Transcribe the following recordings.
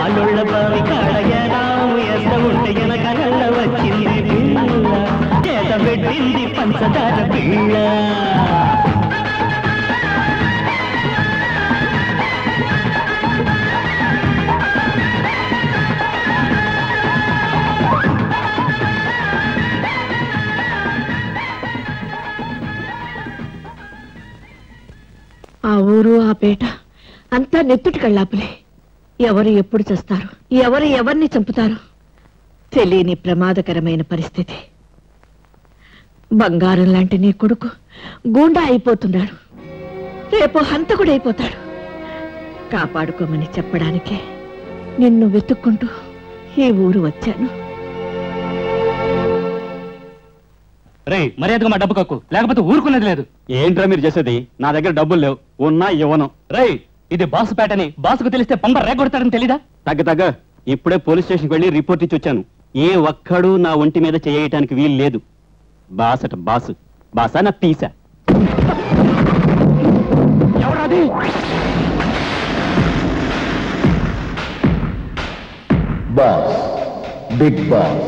పాలుళ్ళ బావి కాడగేనా వేస్త ఉంటే వెనకనల్ల వచ్చింది పిల్ల చేత పెట్టింది పంచదార పిల్ల ఆ ఊరు ఆ పేట అంతా నెత్తుటి కళ్ళాపులే. ఎవరు ఎప్పుడు చేస్తారు, ఎవరు ఎవరిని చంపుతారు తెలియని ప్రమాదకరమైన పరిస్థితి. బంగారం లాంటి నీ కొడుకు గూండా అయిపోతున్నాడు, రేపు హంతకుడైపోతాడు. కాపాడుకోమని చెప్పడానికే నిన్ను వెతుక్కుంటూ ఈ ఊరు వచ్చాను. రే మర్యాదగా మా డబ్బు కక్కు, లేకపోతే ఊరుకునేది లేదు. ఏంట్రా మీరు చేసేది? నా దగ్గర డబ్బులు లేవు, ఉన్నా ఇవ్వను. రై ఇది బాసు పేటని బాసుకు తెలిస్తే పంప రేగొడతాడని తెలీదా? తగ్గ ఇప్పుడే పోలీస్ స్టేషన్కి వెళ్ళి రిపోర్ట్ ఇచ్చి వచ్చాను. ఏ ఒక్కడు నా ఒంటి మీద చేయటానికి వీలు లేదు. బాసట బాసు, బాసా నా పీసా. ఎవరది? Boss, big boss.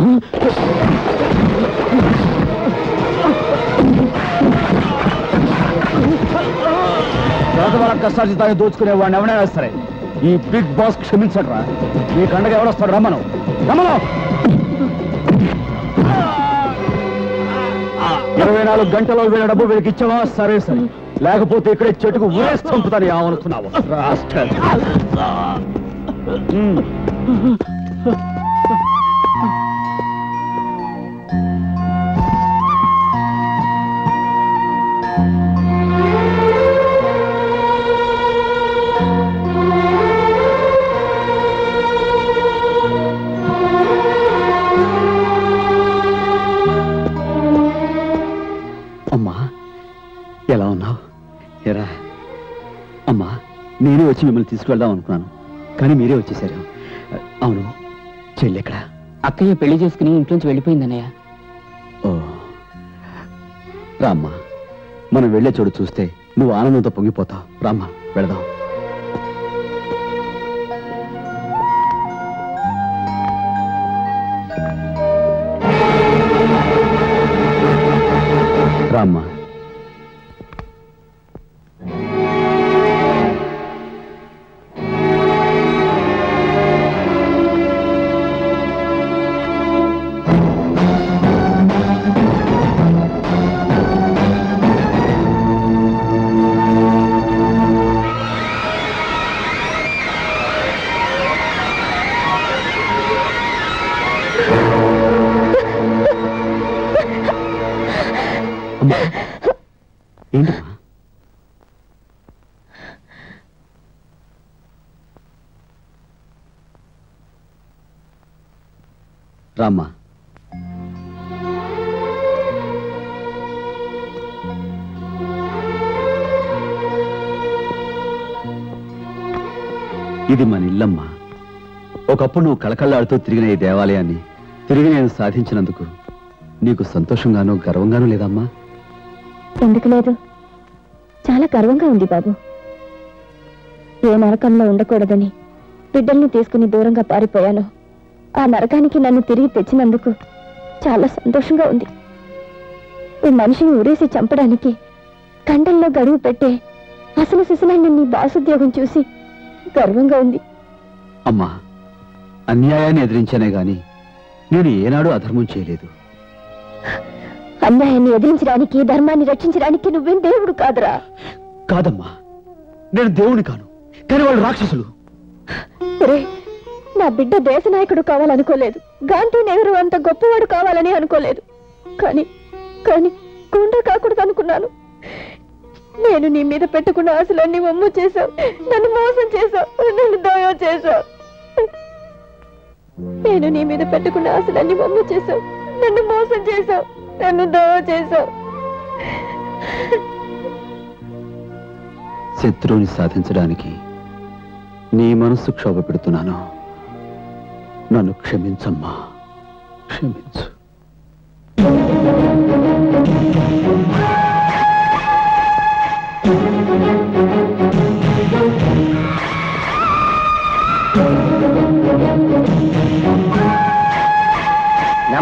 పేదవాళ్ళ కష్టార్జితాన్ని దోచుకునే వాడిని ఎవరైనా సరే ఈ బిగ్ బాస్ క్షమించడరా. ఈ కండగా ఎవడొస్తాడు? రమ్మను. 24 గంటలో వీళ్ళ డబ్బు వీళ్ళకి ఇచ్చావా? సరే సరే, లేకపోతే ఇక్కడే చెట్టుకు ఊరేసి చంపుతాను ఏమనుకున్నావు? అమ్మా ఎలా ఉన్నావు? ఎరా అమ్మా, నేనే వచ్చి మిమ్మల్ని తీసుకువెళ్దాం అనుకున్నాను, కానీ మీరే వచ్చేసారు. అవును, చెల్లి ఎక్కడ? అక్కయ్య పెళ్లి చేసుకుని ఇంట్లోంచి వెళ్ళిపోయిందన్నయ్య. ఓ రామ్మా, మనం వెళ్లే చోటు చూస్తే నువ్వు ఆనందంతో పొంగిపోతావు. రామ్మా వెళదాం. రామ్మా. ఏంటమ్మా? రామ్మా. ఇది మన ఇల్లమ్మా. ఒకప్పుడు నువ్వు కళకళలాడుతూ తిరిగిన ఈ దేవాలయాన్ని తిరిగి నేను సాధించినందుకు నీకు సంతోషంగానూ గర్వంగానూ లేదమ్మా? ఎందుకు లేదు, చాలా గర్వంగా ఉంది బాబు. ఏ నరకంలో ఉండకూడదని బిడ్డల్ని తీసుకుని దూరంగా పారిపోయాను. ఆ నరకానికి నన్ను తిరిగి తెచ్చినందుకు చాలా సంతోషంగా ఉంది. ఈ మనిషిని ఉరేసి చంపడానికి కండల్లో గడువు పెట్టే అసలు సిసలైన నీ బాసుద్యోగం చూసి గర్వంగా ఉంది. అమ్మా, అన్యాయాన్ని ఎదిరించానే గాని నేను ఏనాడు అధర్మం చేయలేదు. అన్యాయాన్ని ఎదిరించడానికి, ధర్మాన్ని రక్షించడానికి నువ్వేం దేవుడు కాదురా. కాదమ్మా, నేను దేవుని కాను, కానీ వాళ్ళు రాక్షసులు. నా బిడ్డ దేశ నాయకుడు కావాలనుకోలేదు, గాంధీ నెహ్రూ అంత గొప్పవాడు కావాలని అనుకోలేదు, కానీ కానీ గుండా కాకూడదు అనుకున్నాను. నేను నీ మీద పెట్టుకున్న ఆశలన్నీ వమ్ము చేశావు, నన్ను మోసం చేశావు, నన్ను దోయం చేశావు. నేను నీ మీద పెట్టుకున్న ఆశలన్నీ వమ్ము చేశావు, నన్ను మోసం చేశావు, నన్ను దోయం చేశావు. శత్రువుని సాధించడానికి నీ మనస్సు క్షోభ పెడుతున్నాను. నన్ను క్షమించమ్మా, క్షమించు.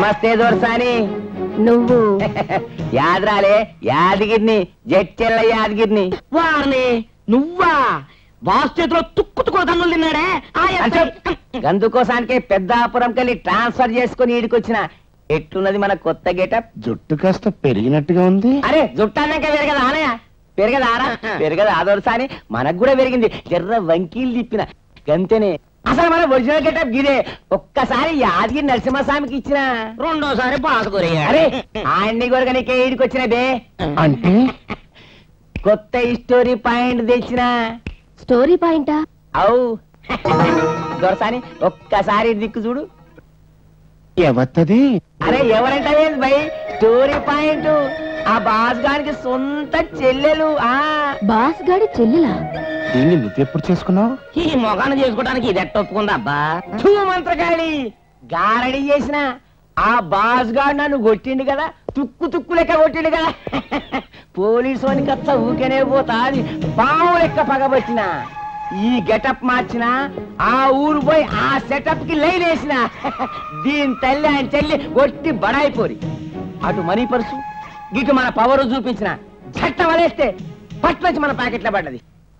నమస్తే దొరసాని. నువ్వు యాదరాలే యాదగిరిని, జడ్చెల్ల యాదగిరిని. వారిని నువ్వా? బాస్ చేతిలో తుక్కు తన్నులు తిన్నాడే గందుకోసానికే పెద్దాపురం కెళ్ళి ట్రాన్స్ఫర్ చేసుకుని ఈడికొచ్చిన. ఎట్లున్నది మన కొత్త గెటప్? జుట్టు కాస్త పెరిగినట్టుగా ఉంది. అరే జుట్టాక పెరగదా ఆనయ్య? పెరగదారా? పెరగదా దొరసాని? మనకు కూడా పెరిగింది. జర్ర వంకీలు తిప్పిన గంతేనే. అసలు మన ఒరిజినల్ గెటప్ గిదే. ఒక్కసారి యాదగిరి నరసింహస్వామికి ఇచ్చిన, రెండోసారి బాస్ అరే ఆయన్ని కూడా నీకే ఈడికొచ్చిన బే. అంటే కొత్త స్టోరీ పాయింట్ తెచ్చిన. స్టోరీ పాయింటా? అవు దొరసాని ఒక్కసారి దిక్కు చూడు. ఎవత్తది? అరే ఎవరంటే బై స్టోరీ పాయింట్ ఆ బాస్ గారికి సొంత చెల్లెలు. బాస్ గాడి చెల్లెలా? దీన్ని నువ్వెప్పుడు చేసుకున్నావు? ఈ మొగాన్ని చేసుకోవడానికి ఇది ఎట్ట ఒప్పుకుందా అబ్బా? మంత్రగాడి గారడి చేసిన ఆ బాస్ గారు నన్ను కొట్టిండు కదా, తుక్కు తుక్కు లెక్క కొట్టిండు కదా. పోలీసు వానికి అత్త ఊకెనే పోతా అది బావు లెక్క పగబట్టిన. ఈ గెటప్ మార్చిన ఆ ఊరు పోయి ఆ సెటప్ కి లైన్ వేసిన. దీని తల్లి ఆయన చెల్లి కొట్టి బడాయిపోరి. అటు మనీ పర్సు గిటు మన పవర్ చూపించిన. చట్ట వలేస్తే పట్లొచ్చి మన ప్యాకెట్లో పడ్డది.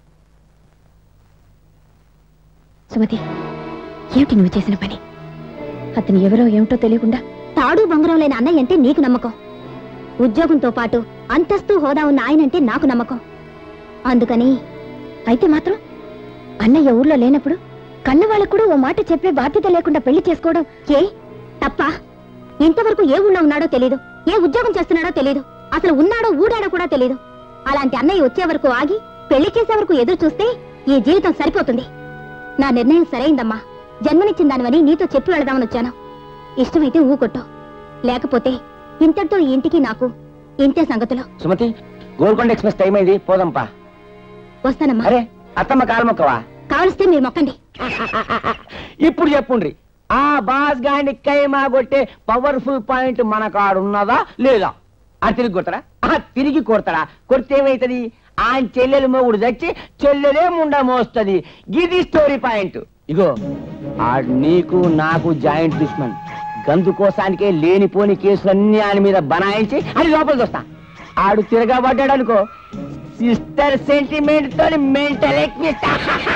సుమతి, ఏమిటి నువ్వు చేసిన పని? అతను ఎవరో ఏమిటో తెలియకుండా తాడు బంగారం లేని అన్నయ్య అంటే నీకు నమ్మకం. ఉద్యోగంతో పాటు అంతస్తు హోదా ఉన్న ఆయనంటే నాకు నమ్మకం. అందుకని అయితే మాత్రం అన్నయ్య ఊర్లో లేనప్పుడు కన్నవాళ్ళకు కూడా ఓ మాట చెప్పే బాధ్యత లేకుండా పెళ్లి చేసుకోవడం ఏ తప్ప? ఇంతవరకు ఏ ఊళ్ళో ఉన్నాడో తెలీదు, ఏ ఉద్యోగం చేస్తున్నాడో తెలీదు, అసలు ఉన్నాడో ఊడాడో కూడా తెలీదు. అలాంటి అన్నయ్య వచ్చే వరకు ఆగి పెళ్లి చేసే వరకు ఎదురు చూస్తే ఈ జీవితం సరిపోతుంది. నా నిర్ణయం సరైందమ్మా. జన్మనిచ్చిన దానివని నీతో చెప్పి వెళదామని వచ్చాను. ఇష్టమైతే ఊకొట్టు, లేకపోతే ఇంతటితో ఈ ఇంటికి నాకు ఇంతే సంగతులు. సుమతి, గోల్కొండ ఎక్స్ప్రెస్ టైం అయింది, పోదంపా. వస్తానమ్మా. అరే అత్తమ్మ కాలు మొక్కవా? కావలిస్తే మీరు మొక్కండి. ఇప్పుడు చెప్పుండ్రి, ఆ బాస్ గాని కైమా కొట్టే పవర్ఫుల్ పాయింట్ మన కాడు ఉన్నదా లేదా? అని తిరిగి కొడతాడా? తిరిగి కొడతాడా? కొడితే ఏమైతుంది? ఆయన చెల్లెలు మొగుడు చచ్చి చెల్లెలే ముండ మోస్తుంది. గిది స్టోరీ పాయింట్. ఇగో ఆ నీకు నాకు జాయింట్ దుష్మన్. గందుకోసానికే లేనిపోని కేసులన్నీ ఆయన మీద బనాయించి అది లోపలికి వస్తా. ఆడు తిరగబడ్డాడు అనుకో, సిస్టర్ సెంటిమెంట్ తో మెంటల్ ఎక్కిస్తా.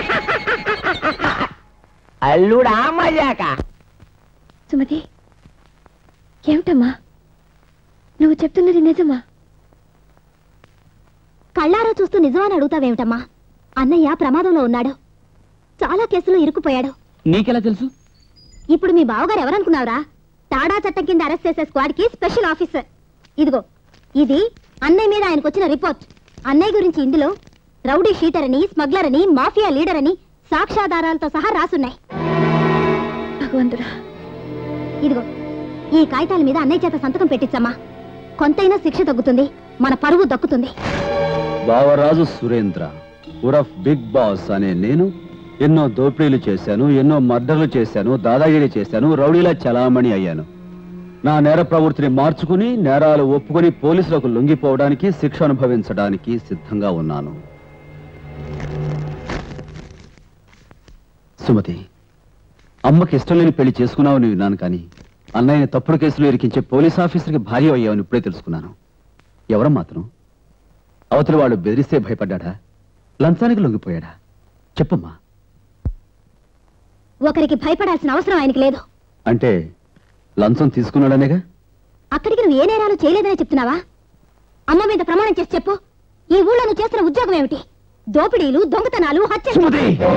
అల్లుడా మజాక. సుమతి, ఏమిటమ్మా నువ్వు చెప్తున్నది నిజమా? కళ్ళారా చూస్తూ నిజమని అడుగుతావేమిటమ్మా? అన్నయ్య ప్రమాదంలో ఉన్నాడు, చాలా కేసులో ఇరుక్కుపోయాడు. నీకెలా తెలుసు? ఇప్పుడు మీ బావగారు ఎవరనుకున్నావురా? తాడా చట్టం కింద అరెస్ట్ చేసే స్క్వాడ్ కి స్పెషల్ ఆఫీసర్. ఇదిగో ఇది అన్నయ్య మీద ఆయనకు వచ్చిన రిపోర్ట్. అన్నయ్య గురించి ఇందులో రౌడీ షీటర్ అని, స్మగ్లర్ అని, మాఫియా లీడర్ అని సాక్ష్యాధారాలతో సహా రాసున్నాయి. భగవంతుడా, ఇదిగో ఈ కాగితాల మీద అన్నయ్య చేత సంతకం పెట్టించమ్మా. కొంతైనా శిక్ష తగ్గుతుంది, మన పరువు దక్కుతుంది. బావరాజు సురేంద్ర ఉరఫ్ బిగ్ బాస్ అనే నేను ఎన్నో దోపిడీలు చేశాను, ఎన్నో మర్డర్లు చేశాను, దాదాగిరి చేశాను, రౌడీలా చలామణి అయ్యాను. నా నేర ప్రవృత్తిని మార్చుకుని నేరాలు ఒప్పుకొని పోలీసులకు లొంగిపోవడానికి, శిక్ష అనుభవించడానికి సిద్ధంగా ఉన్నాను. సుమతి, అమ్మకి ఇష్టం లేని పెళ్లి చేసుకున్నావు నేను విన్నాను, కానీ అన్నయ్యని తప్పుడు కేసులు ఇరికించే పోలీస్ ఆఫీసర్కి భార్య అయ్యావని ఇప్పుడే తెలుసుకున్నాను. ఎవరం మాత్రం అవతలి వాడు బెదిరిస్తే భయపడ్డా, లంచానికి లొంగిపోయాడా? చెప్పమ్మా. ఒకరికి భయపడాల్సిన అవసరం ఆయనకి లేదు. అంటే లంచం తీసుకున్నాడనేగా? అక్కడికి నువ్వు ఏ నేరాలు చేయలేదని చెప్తున్నావా? అమ్మ మీద ప్రమాణం చేసి చెప్పు. ఈ ఊళ్ళో నువ్వు చేస్తున్న ఉద్యోగం ఏమిటి? దోపిడీలు, దొంగతనాలు, హత్యలు.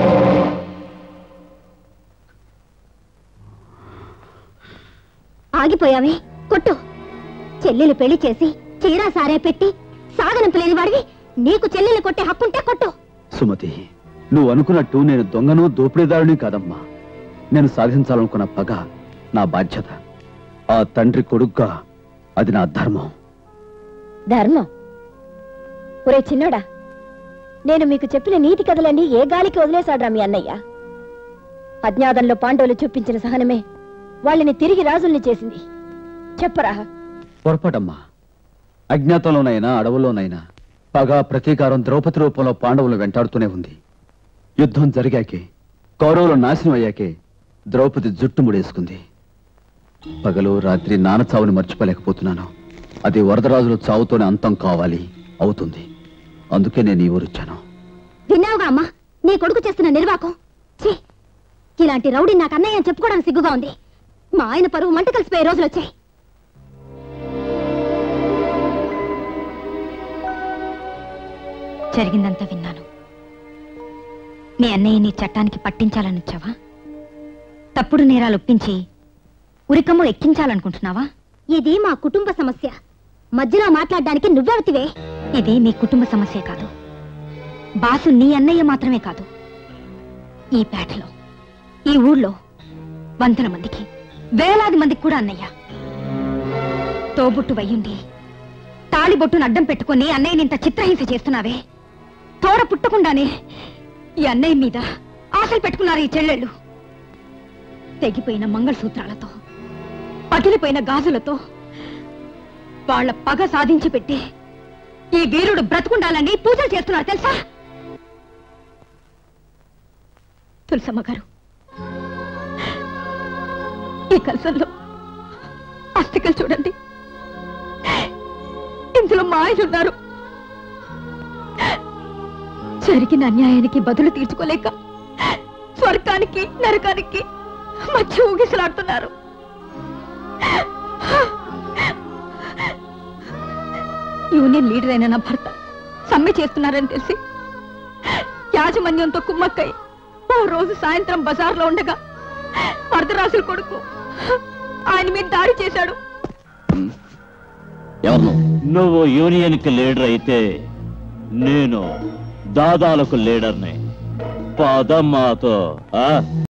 ఆగిపోయావే, కొట్టు. చెల్లెలు పెళ్లి చేసి చీరా సారే పెట్టి సాగనంపలేని వాడివి నీకు చెల్లెలు కొట్టే హక్కుంటే కొట్టు. సుమతి, నువ్వు అనుకున్నట్టు నేను దొంగను, దోపిడీదారుని కాదమ్మా. నేను సాధించాలనుకున్న పగ నా బాధ్యత. ఆ తండ్రి కొడుగ్గా అది నా ధర్మం. ధర్మం? ఒరే చిన్నోడా, నేను మీకు చెప్పిన నీతి కథలన్నీ ఏ గాలికి వదిలేశాడ్రా మీ అన్నయ్య? అజ్ఞాతంలో పాండవులు చూపించిన సహనమే వాళ్ళని తిరిగి రాజుల్ని చేసింది. చెప్పరా? పొరపాటమ్మా. అజ్ఞాతంలోనైనా అడవుల్లోనైనా పగ, ప్రతీకారం ద్రౌపది రూపంలో పాండవులు వెంటాడుతూనే ఉంది. యుద్ధం జరిగాకే, కౌరవులు నాశనం అయ్యాకే ద్రౌపది జుట్టు ముడేసుకుంది. పగలు రాత్రి నాన్న చావుని మర్చిపోలేకపోతున్నాను. అది వరదరాజుల చావుతోనే అంతం కావాలి, అవుతుంది. అందుకే నేను ఈ ఊరొచ్చాను. విన్నావుగా అమ్మా నీ కొడుకు చేస్తున్న నిర్వాకం. ఛీ, ఇలాంటి రౌడీ నాకు అన్నయ్య అని చెప్పుకోవడానికి సిగ్గుగా ఉంది. మా ఆయన పరువు మంట కలిసిపోయే రోజులు వచ్చాయి. జరిగిందంతా విన్నాను. మీ అన్నయ్యని చట్టానికి పట్టించాలని వచ్చావా? తప్పుడు నేరాలు ఒప్పించి ఉరికమ్ము ఎక్కించాలనుకుంటున్నావా? ఇది మా కుటుంబ సమస్య, మధ్యలో మాట్లాడడానికి నువ్వెవతివే? ఇది మీ కుటుంబ సమస్య కాదు. బాసు నీ అన్నయ్య మాత్రమే కాదు, ఈ పేటలో, ఈ ఊళ్ళో వందల మందికి, వేలాది మందికి కూడా అన్నయ్య. తోబుట్టు వయ్యుండి తాళిబొట్టును అడ్డం పెట్టుకుని అన్నయ్యని ఇంత చిత్రహింస చేస్తున్నావే. తోడ పుట్టకుండానే ఈ అన్నయ్య మీద ఆశలు పెట్టుకున్నారు ఈ చెల్లెళ్ళు. తెగిపోయిన మంగళసూత్రాలతో, పగిలిపోయిన గాజులతో వాళ్ళ పగ సాధించి పెట్టి ఈ వీరుడు బ్రతుకుండాలని పూజలు చేస్తున్నారు తెలుసా? తులసమ్మ గారు, ఈ కలసంలో అస్థికలు చూడండి. ఇందులో మా ఆయన ఉన్నారు. జరిగిన అన్యాయానికి బదులు తీర్చుకోలేక స్వర్గానికి నరకానికి మధ్య ఊగిసలాడుతున్నారు. యూనియన్ లీడర్ అయిన నా భర్త సమ్మె చేస్తున్నారని తెలిసి యాజమాన్యంతో కుమ్మక్కై ఓ రోజు సాయంత్రం బజార్లో ఉండగా వరదరాజుల కొడుకు ఆయన మీద దాడి చేశాడు. నువ్వు యూనియన్ కి లీడర్ అయితే నేను దాదాలకు లీడర్ని. పదమ్మాతో